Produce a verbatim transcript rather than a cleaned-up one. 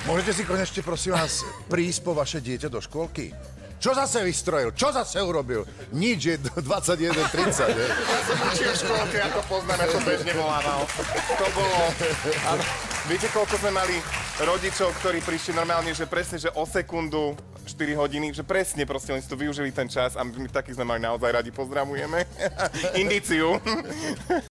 Môžete si konečne, prosím vás, prísť po vaše dieťa do škôlky? Čo zase vystrojil? Čo zase urobil? Nič, je dvadsaťjeden tridsať, ne? Ja som učil v škôlke, ako poznáme, to bežne volával. To bolo... A viete, koľko sme mali rodičov, ktorí prišli normálne, že presne, že o sekundu, štyri hodiny, že presne proste oni si to využili ten čas a my takých sme mali naozaj radi, pozdravujeme. Indíciu.